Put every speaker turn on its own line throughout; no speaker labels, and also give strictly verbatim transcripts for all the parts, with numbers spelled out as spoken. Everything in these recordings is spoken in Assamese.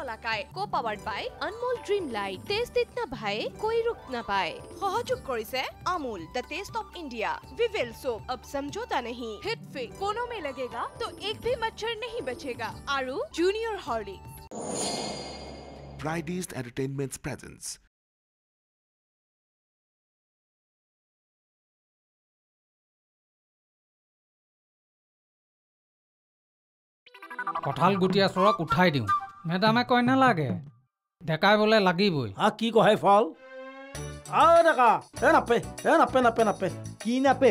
মালাকাই co powered by Anmol Dream Lite taste ইতনা ভাই कोई रुक ना पाए সহযোগ কৰিছে Amul the taste of India Vivel soap अब समझौता नहीं हिट फिट कोनों में लगेगा तो एक भी मच्छर नहीं बचेगा आरु junior Horlicks
Pride East Entertainment's presence.
কঁঠাল গুটিয়া চৰক উঠাই দিওঁ মেডামে কয় নালাগে ডেকাই বোলে লাগিবই
আ কি কয় ফল আ ডেকা এ নাপে এ নাপে নাপে নাপে কি নাপে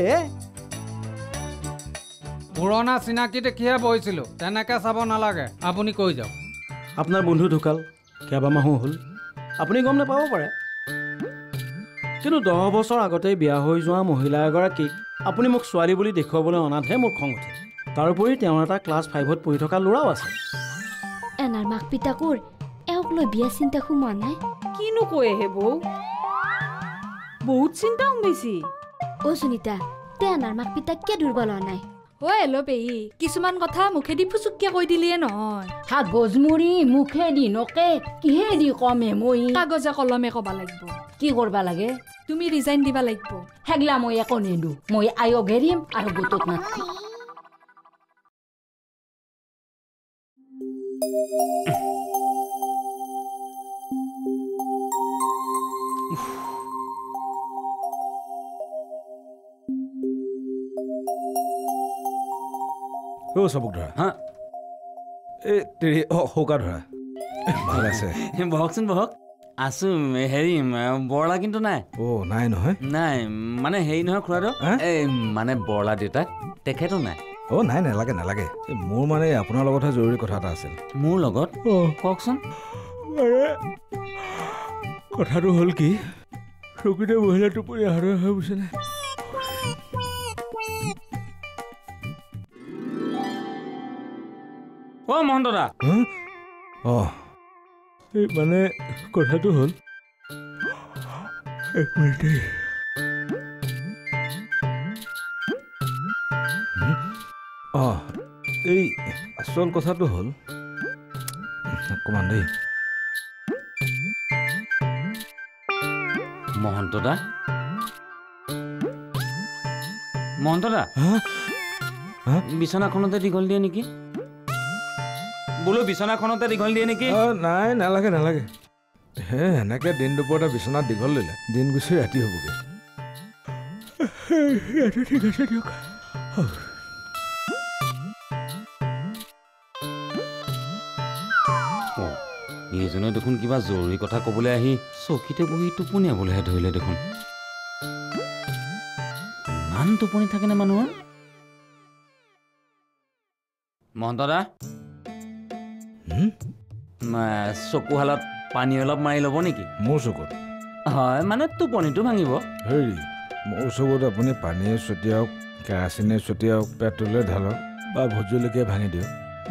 পুৰণা চিনাকি দেখিহে বহিছিলোঁ তেনেকৈ চাব নালাগে আপুনি কৈ যাওক
আপোনাৰ বন্ধু ঢুকাল কেইবামাহো হ'ল আপুনি গম নাপাব পাৰে কিন্তু দহ বছৰ আগতেই বিয়া হৈ যোৱা মহিলা এগৰাকীক আপুনি মোক ছোৱালী বুলি দেখুৱাবলৈ অনাতহে মোৰ খং উঠে তাৰোপৰি তেওঁৰ এটা ক্লাছ ফাইভত পঢ়ি থকা ল'ৰাও আছে
এনাৰ মাক পিতাকৰ এওক লৈ বিয়া চিন্তা সোমোৱা নাই
কিনো কয় হে বৌ বহুত চিন্তা সোমাইছি
অ সুনিতা তে এনাৰ মাক পিতাক কিয় দুৰ্বল হোৱা নাই
ঐ এলো পেহী কিছুমান কথা মুখেদি ফুচুককে কৈ দিলিয়ে নহয়
কাগজ মুড়ি মুখেদি নকে কিহেদি কমে মই
কাগজে কলমে কবা লাগিব
কি কৰবা লাগে
তুমি ৰিজাইন দিবা লাগিব
হেগলা মই একো নেদো মই আয়োগ হেৰিম আৰু গোটত নাথাকিম
ও সবক ধৰা হা এ তেৰি হৌকা ধৰা ভাল আছে
বহকচোন বহক আছো হেৰি বৰলা কিন্তু নাই
অ নাই নহয়
নাই মানে হেৰি নহয় খুৰাটো এই মানে বৰলা দেউতাক তেখেতো নাই
অ নাই নালাগে নালাগে মোৰ মানে আপোনাৰ লগতহে জৰুৰী কথা এটা আছিল
মোৰ লগত কওকচোন
কথাটো হ'ল কি প্ৰকৃত মহিলা টোপনি আহাৰ হৈ গৈছে নে
অ মহন্ত দা
অ এই মানে কথাটো হ'ল এক মিনিট অ এই আচল কথাটো হ'ল অকণমান দেই
মহন্ত দা মহন্ত দা বিছনাখনতে দীঘল দিয়ে নেকি বোলো বিছনাখনতে দীঘল দিয়ে নেকি
নাই নালাগে নালাগে হে এনেকে দিন দুপৰতে বিছনাত দীঘল ললে দিন গুচি ৰাতি হ'বগে ঠিক আছে দিয়ক
এইজনে দেখোন কিবা জৰুৰী কথা ক'বলৈ আহি চকীতে বহি টোপনিয়াবলৈহে ধৰিলে দেখোন ইমান টোপনি থাকেনে মানুহৰ মহন্ত দা চকুহালত পানী অলপ মাৰি ল'ব নেকি
মোৰ চকুত
হয় মানে টোপনিটো ভাঙিব
হেৰি মোৰ চকুত আপুনি পানীয়ে ছটিয়াওক কেৰাচিনে ছটিয়াওক পেট্ৰলে ঢালক বা ভোট জলকীয়া ভাঙি দিয়ক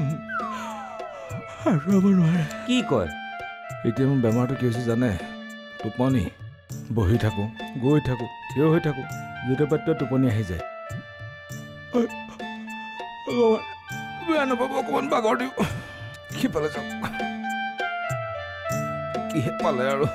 আৰু হ'ব নোৱাৰে
কি কয়
এতিয়া মোৰ বেমাৰটো কি হৈছে জানে টোপনি বহি থাকোঁ গৈ থাকোঁ থিয় হৈ থাকোঁ যিটো পাত্ৰ টোপনি আহি যায় বেয়া নাপাব অকণমান বাগৰ দিওঁ সিফালে যাওক কিহে পালে আৰু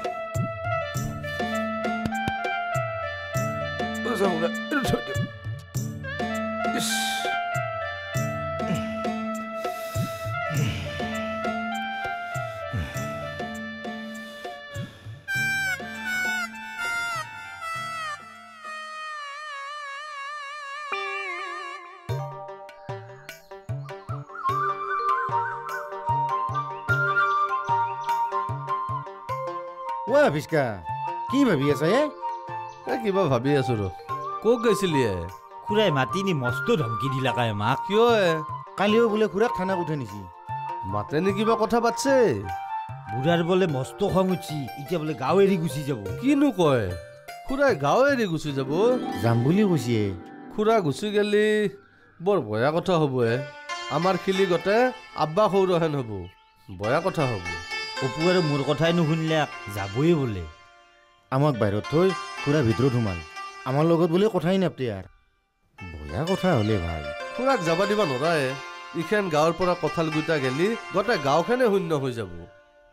আফিসকা কি ভাবি আছা এ কিবা ভাবি আছো ৰ ক'ত গৈছিলি
খুৰাই মাতি নি মস্ত ধমকি দিলা কাই মাক
কিয় কালিও বোলে খুৰাক খানা উঠে নিছি মাতে নি কিবা কথা পাতছে
বুঢ়াৰ বোলে মস্ত খং উঠছি এতিয়া বোলে গাঁও এৰি গুচি যাব
কিনো কয় খুৰাই গাঁও এৰি গুচি যাব যাম বুলি কৈছে খুৰা গুচি গেলি বৰ বয়া কথা হ'ব হে আমাৰ খিলি গতে আব্বা সৌৰহেন হ'ব বয়া কথা হ'ব
অপু আৰু মোৰ কথাই নুশুনিলে যাবই বোলে
আমাক বাহিৰত থৈ খুৰা ভিতৰত সোমাল আমাৰ লগত বোলে কথাই নাপাতে আৰু বয়া কথা হ'লে ভাল খুৰাক যাব দিবা নোৱাৰে ইখান গাঁৱৰ পৰা কঁঠাল গুটা গেলি গোটেই গাঁওখনে শূন্য হৈ যাব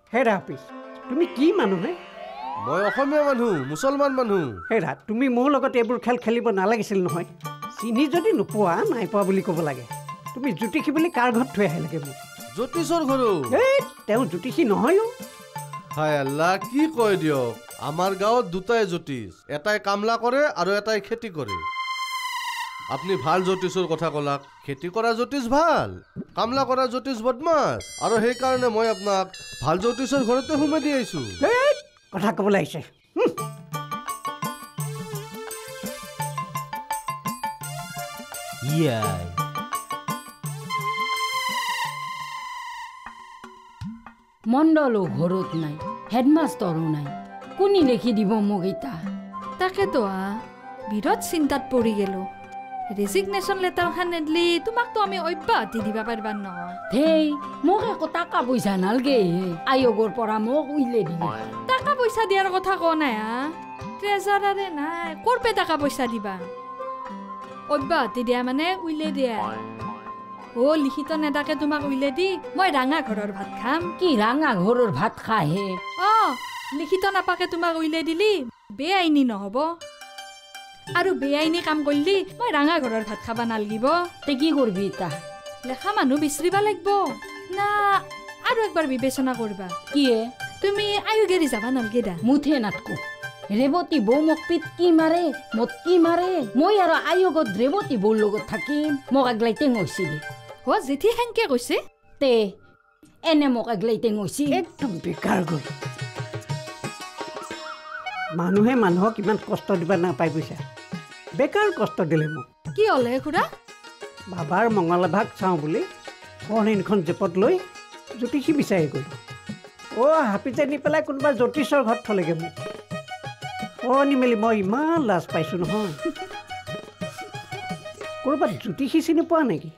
হেৰা হাফিজ তুমি কি মানুহ হে
মই অসমীয়া মানুহ মুছলমান মানুহ
হেৰা তুমি মোৰ লগত এইবোৰ খেল খেলিব নালাগিছিল নহয় চিনি যদি নোপোৱা নাই পোৱা বুলি ক'ব লাগে তুমি জ্যোতিষী বুলি কাৰ ঘৰত থৈ আহিলাগে মোক
জ্যোতিষৰ ঘৰো
এই তেওঁ জ্যোতিষী নহয়ো
হায় আল্লাহ কি কয় দিয়ক আমাৰ গাঁৱত দুটাই জ্যোতিষ এটাই কামলা কৰে আৰু এটাই খেতি কৰে আপুনি ভাল জ্যোতিষৰ কথা ক'লাক খেতি কৰা জ্যোতিষ ভাল কামলা কৰা জ্যোতিষ বদমাছ আৰু সেইকাৰণে মই আপোনাক ভাল জ্যোতিষৰ ঘৰতে সোমাই দি আহিছোঁ
কথা ক'বলৈ আহিছে
মণ্ডলো ঘৰত নাই হেডমাষ্টৰো নাই কোনে লিখি দিব মোক এটা
তাকেতো বিৰাট চিন্তাত পৰি গেলো ৰেজিগনেশ্যন লেটাৰখন নেদলি তোমাকতো আমি অব্যাহতি দিবা পাৰিবা নহয়
হেই মোক একো টকা পইচা নালগে আয়োগৰ পৰা মোক উইলে দিবা
টকা পইচা দিয়াৰ কথা কোৱা নাই হা ট্ৰেজাৰাৰে নাই ক'ৰপে টকা পইচা দিবা অব্যাহতি দিয়া মানে উইলে দিয়া অ লিখিত নেদাকে তোমাক উইলে দি মই ৰাঙা ঘৰৰ ভাত খাম
কি ৰাঙা ঘৰৰ ভাত খাহে
অ লিখিত নাপাকে তোমাক উইলে দিলি বেআইনী নহ'ব আৰু বেআইনী কাম কৰিলি মই ৰাঙা ঘৰৰ ভাত খাবা নালাগিব
তে কি কৰবি এটা
লেখা মানুহ বিচাৰিবা লাগিব না আৰু একবাৰ বিবেচনা কৰিবা
কিয়ে
তুমি আয়োগেৰি যাবা নালাগে দা
মুঠে নাটকো ৰেৱতী বৌ মোক পিটকি মাৰে মটকি মাৰে মই আৰু আয়োগত ৰেৱতী বৌৰ লগত থাকিম মোক আগলাই টেং হৈছিলি
অ জেঠি হেংকে কৈছে
তে এনে মোক আগলাই টেং হৈছি
একদম বেকাৰ গ'ল মানুহে মানুহক ইমান কষ্ট দিবা নাপাই পইচা বেকাৰ কষ্ট দিলে মোক
কি হ'লে খুৰা
বাবাৰ মঙলা ভাগ চাওঁ বুলি কৰ্ণিনখন জেপত লৈ জ্যোতিষী বিচাৰি গ'লো অ হাপিতে নি পেলাই কোনোবা জ্যোতিষৰ ঘৰত থলেগে মোক কৰ্ণি মেলি মই ইমান লাজ পাইছোঁ নহয় ক'ৰবাত জ্যোতিষী চিনি পোৱা নেকি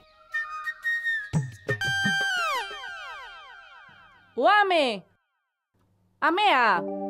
অ আমে আমে আ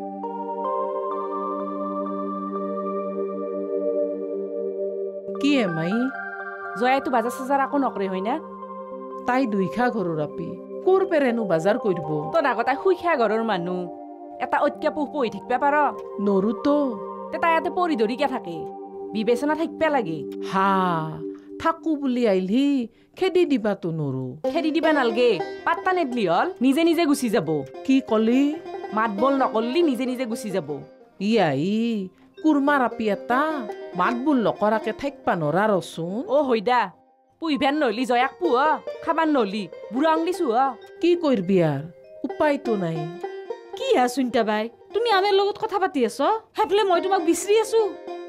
কি হে মাই
জয়াইতো বাজাৰ চাজাৰ আকৌ নকৰে হয় না
তাই দুইখা ঘৰৰ আপি কোৰ পেৰেনো বাজাৰ কৰিব
তোৰ আগত তাই শুইখা ঘৰৰ মানুহ এটা ঐক্য পুহ পঢ়ি থাকিব পাৰ
নৰুতো
তে তাই ইয়াতে পৰি ধৰি কে থাকে বিবেচনা থাকিব লাগে
হা থাকো বুলি আহিলি খেদি দিবাতো নৰু
খেদি দিবা নালগে পাত্তা নেদলি হল নিজে নিজে গুচি যাব
কি কলি
মাত বল নকৰলি নিজে নিজে গুচি যাব
ইয়াই কুৰমাৰ আপি এটা মাত বোল নকৰাকে থাকিবা নৰা ৰচোন
অ হৈদা পুহিবান নহলি জয়াক পুহ খাবান নহলি বুঢ়া আংলিছো হ
কি কৰিবি আৰু উপায়তো নাই
কি হা সুনিতা বাই তুমি আমেৰ লগত কথা পাতি আছ হেফলে মই তোমাক বিচাৰি আছো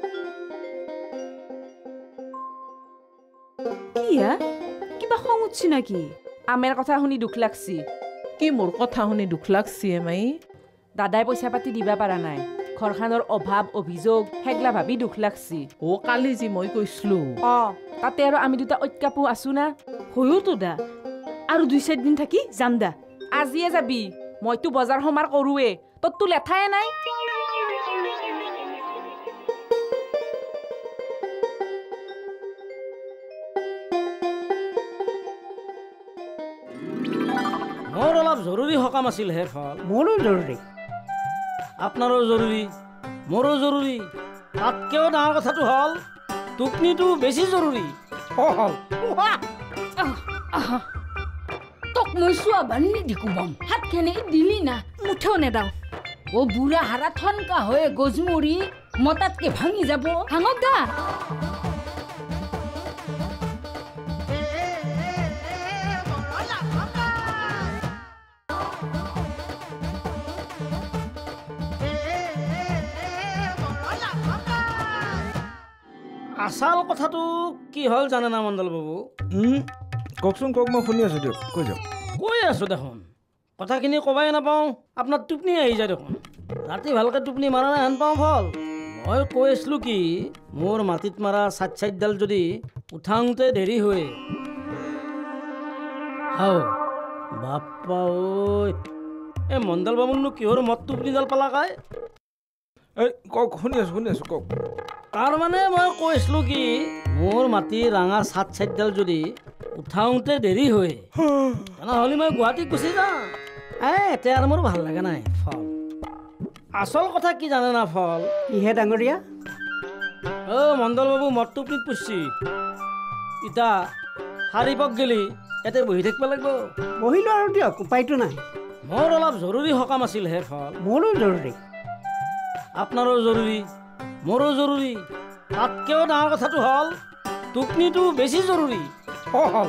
কি হা কিবা খং উঠছি নাকি
আমেৰ কথা শুনি দুখ লাগছি
কি মোৰ কথা শুনি দুখ লাগছি এমাই
দাদাই পইচা পাতি দিবা পাৰা নাই ঘৰখানৰ অভাৱ অভিযোগ হেগলা ভাবি দুখ লাগছি
অ কালি যি মই কৈছিলো
অ তাতে আৰু আমি দুটা ঐক্যাপু আছো না
হয়তো দা আৰু দুই চাৰি দিন থাকি যাম দা
আজিয়ে যাবি মইতো বজাৰ সমাৰ কৰোৱে তোৰতো লেঠাই নাই
মোৰ অলপ জৰুৰী সকাম আছিল হে ফল
মোৰো জৰুৰী
আপোনাৰো জৰুৰী মোৰো জৰুৰী তাতকেও ডাঙৰ কথাটো হ'ল টোপনিটো বেছি জৰুৰী
তোক মই চোৱা বান্নি দিকুবাম হাতখেনে দিলি না
মুঠেও নেদাও
ও বুঢ়া হাৰা থনকা হৈ গজমুৰি মতাতকে ভাঙি যাব
ভাঙক দা
আচল কথাটো কি হ'ল জানে না মণ্ডল বাবু
কওকচোন কওক মই শুনি আছো দিয়ক কৈ যাওক
কৈ আছো দেখোন কথাখিনি ক'বাই নাপাওঁ আপোনাৰ টোপনি আহি যায় দেখোন ৰাতি ভালকৈ টোপনি মাৰা নাই হেন পাওঁ ফল মই কৈ আছিলোঁ কি মোৰ মাটিত মাৰা চাইড চাইডডাল যদি উঠাওঁতে দেৰি হয় হাও বাপ্পা ঐ এই মণ্ডল বাবুনো কিহৰ মদ টোপনিডাল পালা কাই
এই কওক শুনি আছো শুনি আছো কওক
তাৰমানে মই কৈছিলোঁ কি মোৰ মাটি ৰাঙা চাট চাইডডাল যদি উঠাওঁতে দেৰি হয় তেনেহ'লে মই গুৱাহাটীত গুচি যাওঁ এ এতিয়া আৰু মোৰ ভাল লগা নাই ফল আচল কথা কি জানে না ফল
কিহে ডাঙৰীয়া
অ মণ্ডল বাবু মদটো পিত পুষছি ইতা হাৰিপক গেলি ইয়াতে বহি থাকিব লাগিব
বহিলো আৰু দিয়ক উপায়টো নাই
মোৰ অলপ জৰুৰী সকাম আছিল হে ফল
মোৰো জৰুৰী
আপোনাৰো জৰুৰী মোৰো জৰুৰী তাতকেও ডাঙৰ কথাটো হ'ল টোপনিটো বেছি জৰুৰী হ'ল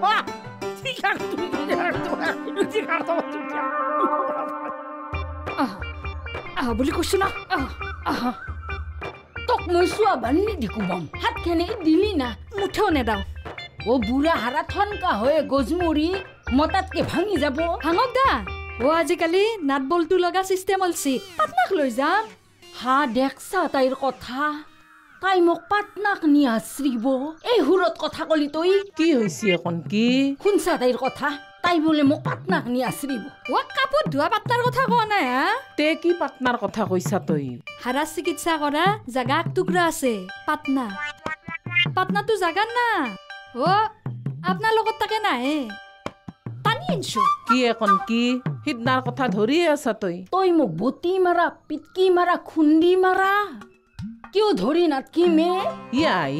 আহ বুলি কৈছো না আহ
তোক মই চোৱা বান্নি দিকো বম হাতখেনে দিলি না
মুঠেও নেদাও
ও বুঢ়া হাৰা থনকা হৈ গজমৰি মতাতকে ভাঙি যাব
ভাঙক দা ও আজিকালি নাট বলটো লগা চিষ্টেম অলছি পাটনাক লৈ যাম
হা দেখছা তাইৰ কথা তাই মোক পাটনাক নি আশ্ৰিব এই হুৰত কথা কলি তই
কি হৈছে এখন কি
শুনছা তাইৰ কথা তাই বোলে মোক পাটনাক নি আশ্ৰিব
ও কাপোৰ ধোৱা পাটনাৰ কথা কোৱা নাই হা
তে কি পাটনাৰ কথা কৈছা তই
হাৰা চিকিৎসা কৰা জাগা এক টুকুৰা আছে পাটনা পাটনাটো জাগা না ও আপোনাৰ লগত তাকে নাহে টানি আনছো
কি এখন কি সিদনাৰ কথা ধৰিয়ে আছা তই
তই মোক বতি মাৰা পিটকি মাৰা খুন্দি মাৰা কিয় ধৰি নাটকি মে
ইয়াই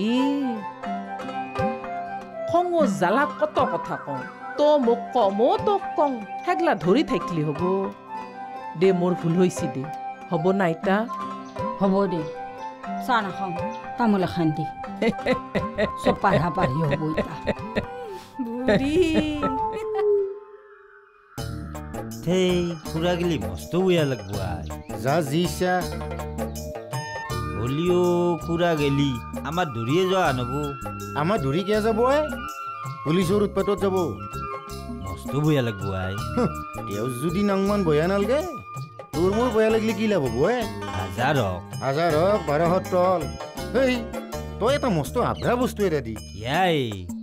খঙো জ্বালা কত কথা কওঁ তো মোক কমো তোক কওঁ হেগলা ধৰি থাকিলি হ'ব দে মোৰ ভুল হৈছে দে হ'ব না ইতা
হ'ব দে চাহ নাখাওঁ তামোল এখন দি চব পাঢ়া পাঢ়ি হ'ব ইতা
বুঢ়ী
সেই খুৰা গেলি মস্ত বেয়া লাগব যা জিছা হলিও খুৰা গেলি আমাৰ দূৰিয়ে যোৱা নব
আমাৰ দূৰি কিয় যাব পুলিচৰ উৎপাতত যাব
মস্ত বেয়া লাগব আই
তেওঁ যদি নাংমান বয়া নালগে তোৰ মোৰ বয়া লাগিলে কি লাভ হ'ব
হাজাৰ হওক
হাজাৰ হওক বাৰশত তল এই তই এটা মস্ত আভ্ৰা বস্তু এটা দি
ইয়াই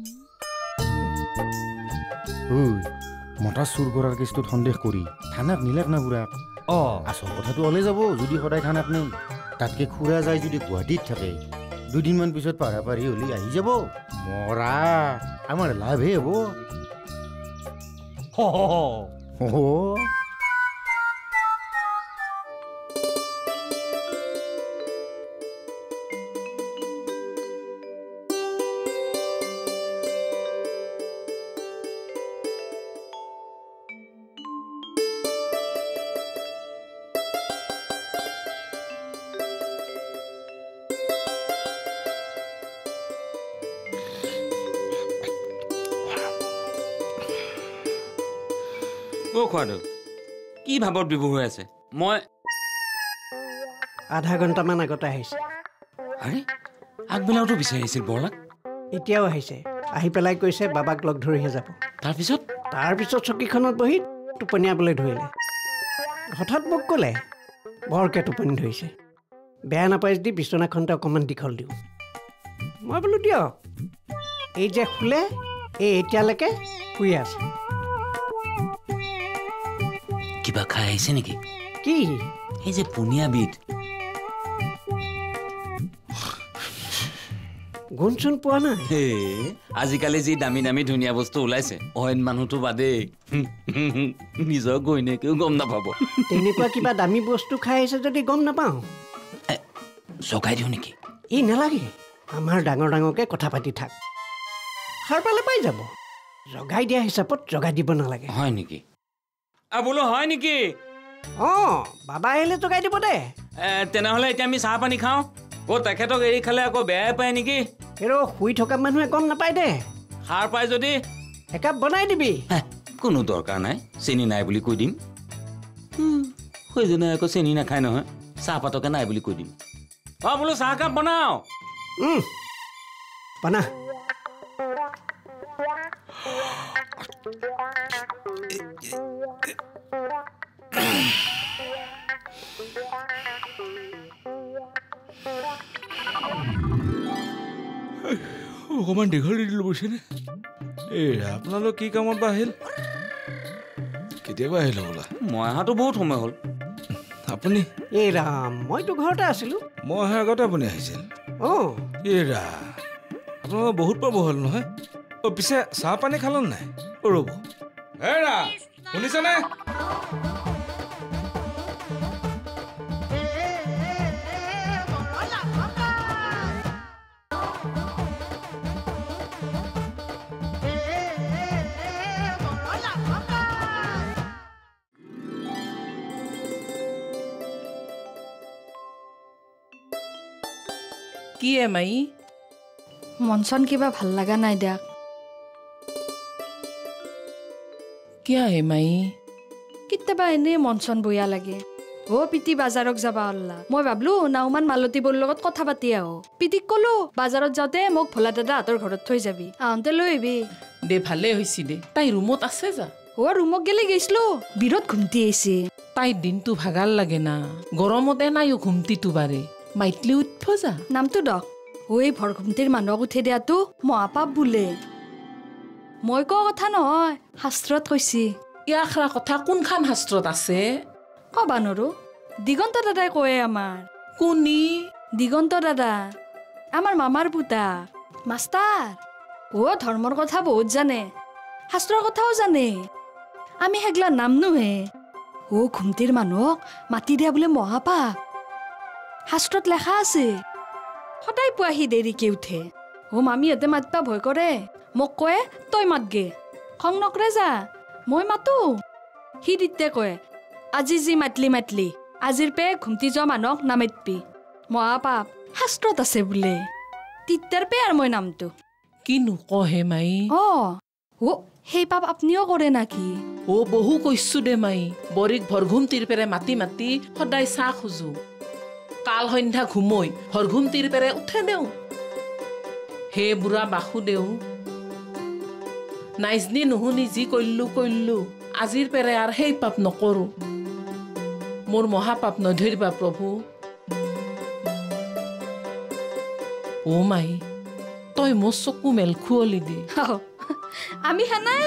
মতা চুৰ কৰাৰ কেছটোত সন্দেহ কৰি থানাক নিলাক না বুঢ়াক অ আচল কথাটো ওলাই যাব যদি সদায় থানাক নেই তাতকে খুৰা যায় যদি গুৱাহাটীত থাকে দুদিনমান পিছত পাৰা পাৰি হলি আহি যাব মৰা আমাৰ লাভহে হ'ব
অ খোৱাদো কি ভাবত বিভোৰ হৈ আছে মই
আধা ঘণ্টামান আগতে আহিছে
আৰে আগবেলাওতো বিচাৰি আছিল বৰলাক
এতিয়াও আহিছে আহি পেলাই কৈছে বাবাক লগ ধৰিহে যাব
তাৰপিছত
তাৰপিছত চকীখনত বহি টোপনিয়াবলৈ ধৰিলে হঠাৎ মোক ক'লে বৰকে টোপনি ধৰিছে বেয়া নাপাই যদি বিচনাখনতে অকণমান দীঘল দিওঁ মই বোলো দিয়ক এই যে শুলে এই এতিয়ালৈকে শুই আছে
কিবা খাই আহিছে নেকি
কি
এই যে পুনিয়া বিধ
গুণ চোন পোৱা নাই
আজিকালি যি দামী দামী ধুনীয়া বস্তু ওলাইছে অইন মানুহটো বাদেই নিজৰ গইনেকেও গম নাপাব
তেনেকুৱা কিবা দামী বস্তু খাই আহিছে যদি গম নাপাওঁ
জগাই দিওঁ নেকি
ই নালাগে আমাৰ ডাঙৰ ডাঙৰকে কথা পাতি থাক সাৰ পালে পাই যাব জগাই দিয়া হিচাপত জগাই দিব নালাগে
হয় নেকি বোলো হয় নেকি
অ বাবা আহিলে জগাই দিব দে
তেনেহ'লে এতিয়া আমি চাহ পানী খাওঁ অ তেখেতক এৰি খালে আকৌ বেয়াই পায় নেকি
হেৰ শুই থকা মানুহে গম নাপায় দে
সাৰ পাই যদি
একাপ বনাই দিবি
কোনো দৰকাৰ নাই চেনি নাই বুলি কৈ দিম সেইজনে আকৌ চেনি নাখায় নহয় চাহপাতকে নাই বুলি কৈ দিম অ বোলো চাহকাপ বনাও
বনা
অকণমান দীঘল দি দিলোঁ বুজিছেনে এই আপোনালোক কি কামত বা আহিল কেতিয়াবা আহিল বোলা
মই অহাটো বহুত সময় হ'ল
আপুনি
এই ৰাম মইতো ঘৰতে আছিলোঁ
মই অহাৰ আগতে আপুনি আহিছিল
অঁ
এই ৰা আপোনালোকৰ বহুত পাব হ'ল নহয় অ' পিছে চাহ পানী খালে নাই অ' ৰ'ব এই ৰা শুনিছেনে
কি এ মাই
মন চন কিবা ভাল লগা নাই দিয়ক
কিয় হে মাই
কেতিয়াবা এনেই মন চন বয়া লাগে অ পিতি বাজাৰক যাবা হল্লা মই ভাবলো নাওমান মালতী বৌৰ লগত কথা পাতি আহো পিতিক কলো বাজাৰত যাওঁতে মোক ভোলা দাদা হাতৰ ঘৰত থৈ যাবি আহোঁতে লৈ আহিবি
দে ভালে হৈছি দে তাই ৰুমত আছে যা
অ ৰুমক গেলি গৈছিলো বিৰত ঘুমটি আহিছে
তাইৰ দিনটো ভাগাৰ লাগে না গৰমতে নাইও ঘুমটিটো বাৰে মাইতলি উঠব যা
নামটো দক ঐ ভৰ ঘুমটিৰ মানুহক উঠে দিয়াতো মহাপাপ বোলে মই কোৱা কথা নহয় শাস্ত্ৰত কৈছি
ইয়াখৰা কথা কোনখান শাস্ত্ৰত আছে
কবা নৰো দিগন্ত দাদাই কয়ে আমাৰ
কোনি
দিগন্ত দাদা আমাৰ মামাৰ পুতা মাষ্টাৰ ও ধৰ্মৰ কথা বহুত জানে শাস্ত্ৰৰ কথাও জানে আমি হেগলা নাম নুহে ও ঘুমটিৰ মানুহক মাতি দিয়া বোলে মহাপাপ শাস্ত্ৰত লেখা আছে সদায় পুৱাহি দেৰিকে উঠে ও মামীহঁতে মাতবা ভয় কৰে মোক কয়ে তই মাতগে খং নকৰে যা মই মাতো সি দিতে কয় আজি যি মাতলি মাতলি আজিৰ পে ঘুমটি যোৱা মানুহক নামাতবি মহাপাপ শাস্ত্ৰত আছে বোলে তিত্তাৰ পে আৰু মই নামটো
কিনো কহে মাই
অ ও সেই পাপ আপনিও কৰে নাকি
ও বহু কৈছো দে মাই বৰিক ভৰঘুমটিৰ পেৰে মাতি মাতি সদায় চাহ খোজো কাল সন্ধ্যা ঘুমৈ ভৰঘুমটিৰ পেৰে উঠে দেও হে বুঢ়া বাসু দেও নাইজনি নুশুনি যি কইল্লু কইল্লু আজিৰ পেৰে আৰু সেই পাপ নকৰো মোৰ মহাপাপ নধৰিবা প্ৰভু ও মাই তই মোৰ চকু মেল খুৱলি দে
আমি হেনাই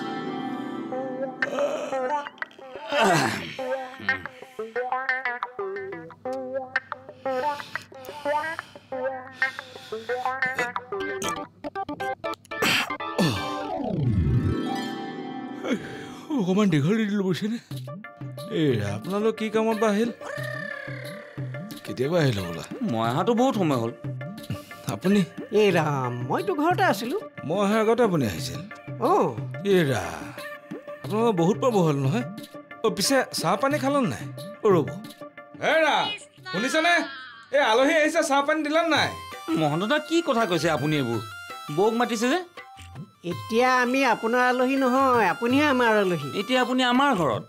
অকণমান দীঘল দি দিলোঁ বুজিছেনে এই আপোনালোক কি কামত বা আহিল কেতিয়াবা আহিল বোলা
মই অহাটো বহুত সময় হ'ল
আপুনি
এই ৰাম মইতো ঘৰতে আছিলোঁ
মই অহাৰ আগতে আপুনি আহিছিল
অঁ
এই ৰা আপোনালোকৰ বহুত পাব হ'ল নহয় অ' পিছে চাহ পানী খালে নাই অ' ৰ'ব হে ৰা শুনিছেনে এই আলহী আহিছে চাহ পানী দিলে নাই
মহন্ত দা কি কথা কৈছে আপুনি এইবোৰ বৌক মাতিছে যে
এতিয়া আমি আপোনাৰ আলহী নহয় আপুনিহে আমাৰ আলহী
এতিয়া আপুনি আমাৰ ঘৰত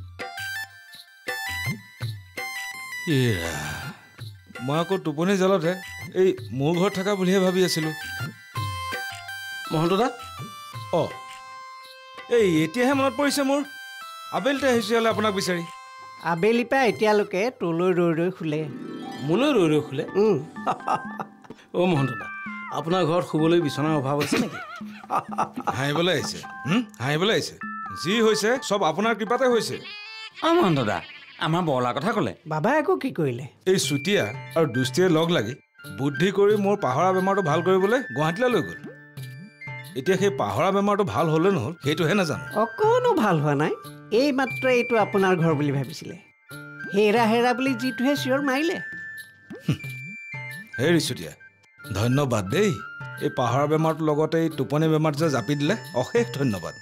এৰা মই আকৌ টোপনি জালতে এই মোৰ ঘৰত থকা বুলিহে ভাবি আছিলোঁ
মহন্ত দা
অঁ এই এতিয়াহে মনত পৰিছে মোৰ আবেলিতে আহিছোঁ হ'লে আপোনাক বিচাৰি
আবেলি পৰা এতিয়ালৈকে তোলৈ ৰৈ ৰৈ শুলে
মোলৈ ৰৈ ৰৈ শুলে অ' মহন্ত দা আপোনাৰ ঘৰত শুবলৈ বিচনাৰ অভাৱ আছে নেকি
হাঁহিবলৈ আহিছে হাঁহিবলৈ আহিছে যি হৈছে চব আপোনাৰ কৃপাতে হৈছে
অঁ মহন্ত দা আমাৰ বৰলাৰ কথা ক'লে
বাবাই আকৌ কি কৰিলে
এই চুতীয়া আৰু দুষ্টিয়ে লগ লাগি বুদ্ধি কৰি মোৰ পাহৰা বেমাৰটো ভাল কৰিবলৈ গুৱাহাটীলৈ লৈ গ'ল এতিয়া সেই পাহৰা বেমাৰটো ভাল হ'লে নহ'ল সেইটোহে নাজানো
অকণো ভাল হোৱা নাই এই মাত্ৰ এইটো আপোনাৰ ঘৰ বুলি ভাবিছিলে হেৰা হেৰা বুলি যিটোহে চিঞৰ মাৰিলে
হেৰি চুতীয়া ধন্যবাদ দেই এই পাহৰা বেমাৰটোৰ লগতে এই টোপনি বেমাৰটো যে জাপি দিলে অশেষ ধন্যবাদ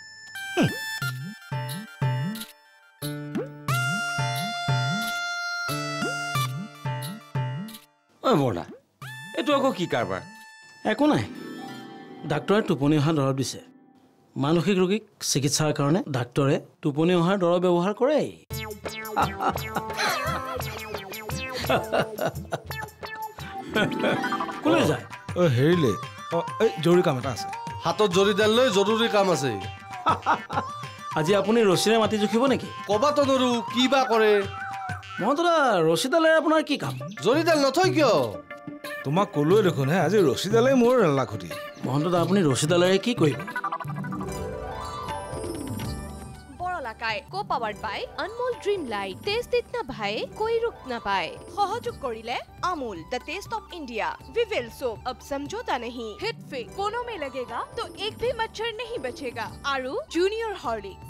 ঐ বৰলা এইটো আকৌ কি কাৰবাৰ
একো নাই ডাক্তৰে টোপনি অহা দৰৱ দিছে মানসিক ৰোগীক চিকিৎসাৰ কাৰণে ডাক্তৰে টোপনি অহাৰ দৰৱ ব্যৱহাৰ কৰে কোনে যায়
অ' হেৰিলে অঁ এই জৰুৰী কাম এটা আছে
হাতত জৰিডাল লৈ জৰুৰী কাম আছে
আজি আপুনি ৰছীৰে মাটি জুখিব নেকি
ক'বাতো নৰো কি বা কৰে
মহন্ত দা ৰছীডালেৰে আপোনাৰ কি কাম
জৰিডাল নথয় কিয়
তোমাক ক'লোৱে দেখোন হে আজি ৰছীডালেই মোৰ লাখুটি
মহন্ত দা আপুনি ৰছীডালেৰে কি কৰিব
co powered by Anmol Dream Lite taste इतना भाई कोई रुक ना पाए सहयोग करिले Amul the taste of India Vivel soap अब समझौता नहीं हिट फिट कोनों में लगेगा तो एक भी मच्छर नहीं बचेगा आरु जूनियर हॉर्लिक्स